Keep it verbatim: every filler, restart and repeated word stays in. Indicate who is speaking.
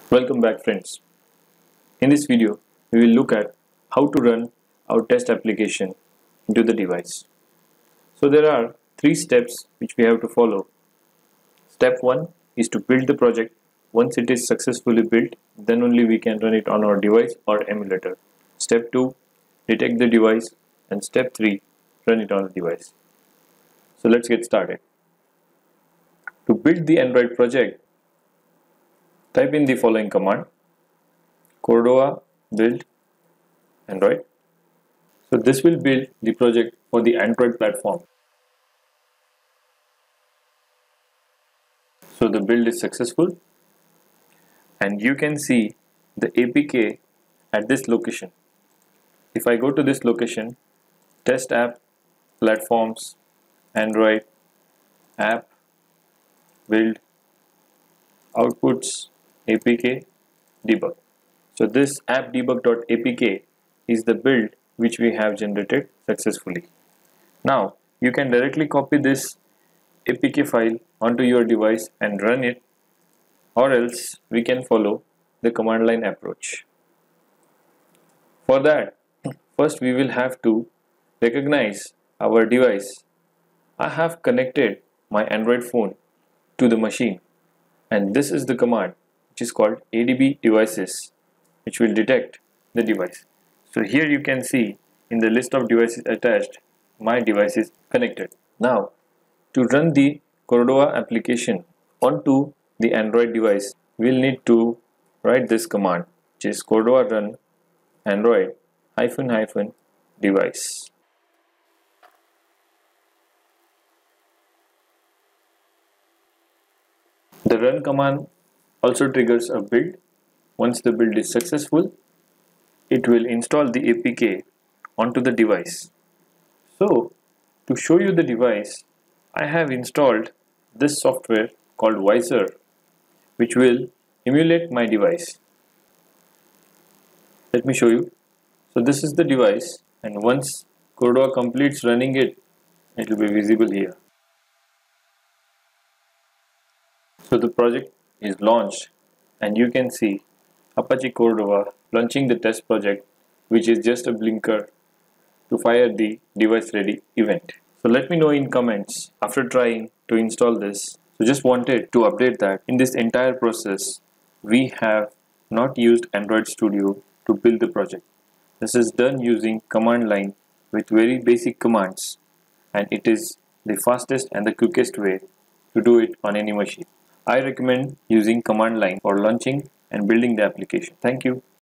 Speaker 1: Welcome back, friends. In this video, we will look at how to run our test application into the device. So there are three steps which we have to follow. Step one is to build the project. Once it is successfully built, then only we can run it on our device or emulator. Step two, detect the device, and step three, run it on the device. So let's get started. To build the Android project, type in the following command: Cordova build Android. So this will build the project for the Android platform. So the build is successful, and you can see the A P K at this location. If I go to this location, test app, platforms, Android, app, build, outputs, A P K, debug. So this app debug.apk is the build which we have generated successfully. Now you can directly copy this A P K file onto your device and run it, or else we can follow the command line approach. For that, first we will have to recognize our device. I have connected my Android phone to the machine, and this is the command which is called adb devices, which will detect the device. So here you can see in the list of devices attached, my device is connected. Now to run the Cordova application onto the Android device, we'll need to write this command, which is Cordova run Android hyphen hyphen device. The run command also triggers a build. Once the build is successful, it will install the A P K onto the device. So to show you the device, I have installed this software called Visor, which will emulate my device. Let me show you. So this is the device, and once Cordova completes running it, it will be visible here. So the project is launched, and you can see Apache Cordova launching the test project, which is just a blinker to fire the device ready event. So let me know in comments after trying to install this. So just wanted to update that in this entire process, we have not used Android Studio to build the project. This is done using command line with very basic commands, and it is the fastest and the quickest way to do it on any machine. I recommend using command line for launching and building the application. Thank you.